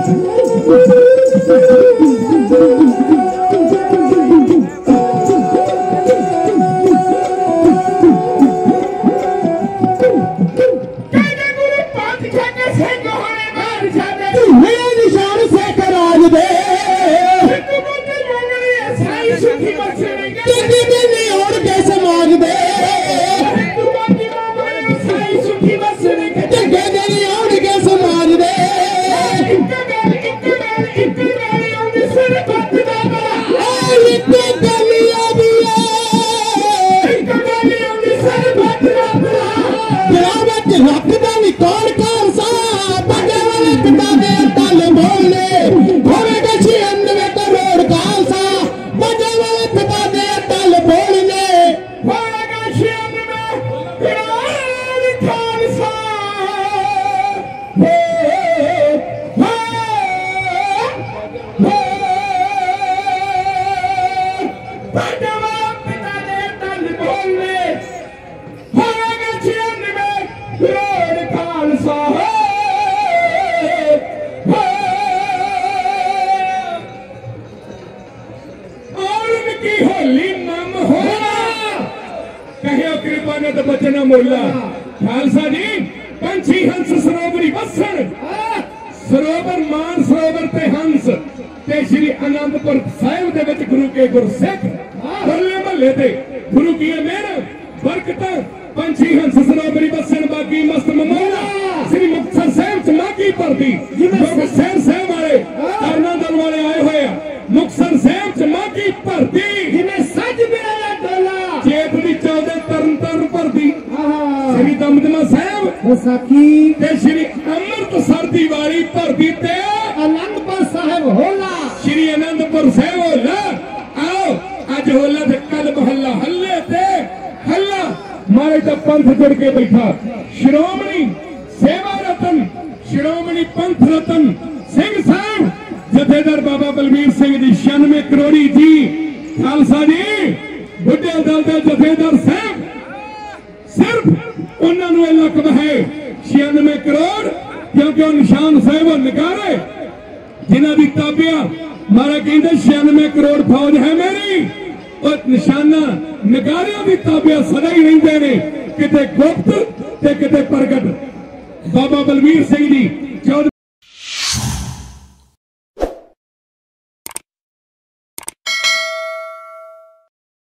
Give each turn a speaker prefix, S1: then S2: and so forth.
S1: बचना मोला खालसा जी पंछी हंस सरोवरी बसन सरोवर मान सरोवर ते हंस ते श्री आनंदपुर साहिब दे विच गुरु के गुरसिख परले महल्ले ते गुरु की मेहर बरकत पंछी हंस सरोवरी बसन बाकी मस्त ममोला श्री मुक्तसर साहिब च मागी भरती मुक्तसर साहिब वाले करना दल वाले आए हुए मुक्तसर साहिब च मागी भरती जिन्हें सज मेरा डोला चेत दी 14 तरन तरन भरती श्री दमदमा साहिब विसाखी ते श्री अमृतसर दी वाली भरती ते आनंदपुर साहिब होला श्री आनंदपुर साहिब होला आओ अज होला ते कल महल्ला हल्ले ते हल्ला मारे तो पंथ जुड़ के बैठा श्रोमणी सेवा रतन श्रोमणी पंथ रतन सिंह साहब जथेदार बाबा बलबीर सिंह जी 96 करोड़ी जी खालसा जी बुढ़े दल के जथेदार साहब सिर्फ उन्होंने लकब है 96 करोड़ क्योंकि निशान साहब नकारे जिन्हों की ताबिया मारा कहते 96 करोड़ फौज है मेरी और निशाना नगारियों की ताबिया सदा ही रहते हैं किते गुप्त ते किते प्रगट बाबा बलबीर सिंह जी